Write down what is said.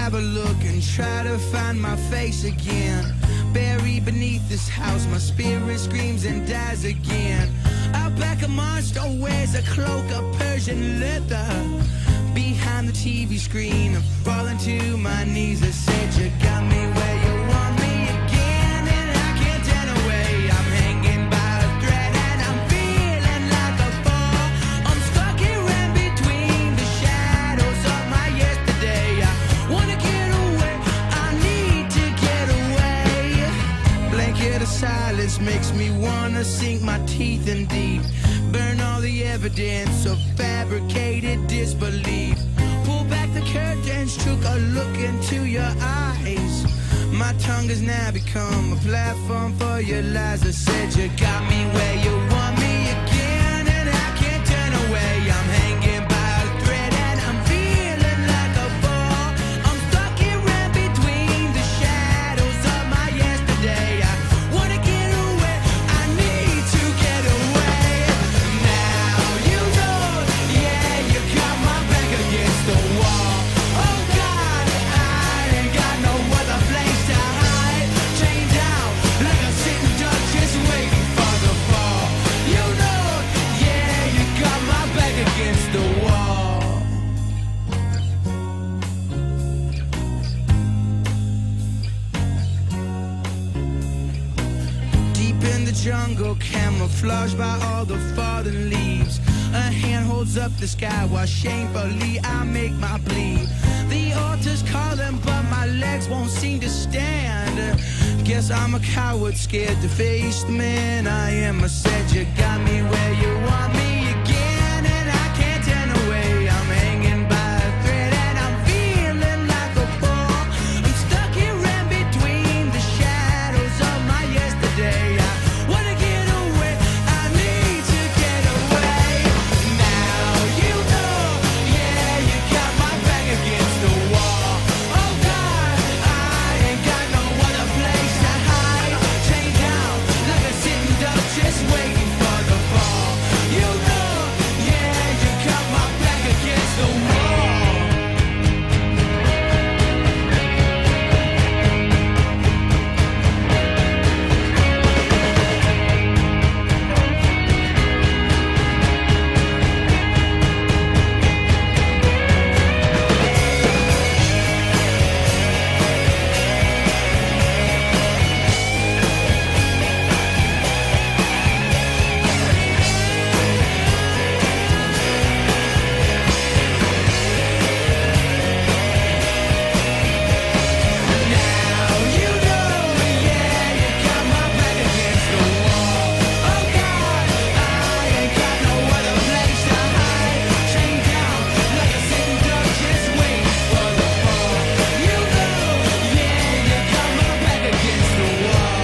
have a look and try to find my face again. Buried beneath this house, my spirit screams and dies again. Out back a monster wears a cloak of Persian leather. Behind the TV screen, I'm falling to my knees. I said you got me where you want me again, and I can't turn away. I'm hanging by a thread and I'm feeling like a fall. I'm stuck here in between the shadows of my yesterday. I wanna get away, I need to get away. Blanket of silence makes me wanna sink my teeth in deep. Burn all the evidence of fabricated disbelief. Pull back the curtains, took a look into your eyes. My tongue has now become a platform for your lies. I said you got me where you want me again, and I can't turn away. I'm hanging by a thread and I'm feeling like a ball. I'm stuck here in between the shadows of my yesterday. I wanna get away, I need to get away. Now you know, yeah, you got my back against the wall. Oh God, I ain't got no other place to hide. Chained down like a sitting duck, just waiting for the fall. You know, yeah, you got my back against the wall. Deep in the jungle, camouflaged by all the fallen leaves. A hand holds up the sky while shamefully I make my plea. The altar's calling, but my legs won't seem to stand. Guess I'm a coward, scared to face the man I am. I said you got me where you want me again, and I can't turn away. I'm hanging by a thread and I'm feeling like a ball. I'm stuck here in between the shadows of my yesterday. I wanna get away, I need to get away. Now you know, yeah, you got my back against the wall. Oh God, I ain't got no other place to hide. Chained down like a sitting duck, just waiting for the fall. You know, yeah, you got my back against the wall. Now you know, yeah, you got my back against the wall. Oh God, I ain't got no other place to hide. Chained down like a sitting duck, just waiting for the fall. You know, yeah, you got my back against the wall.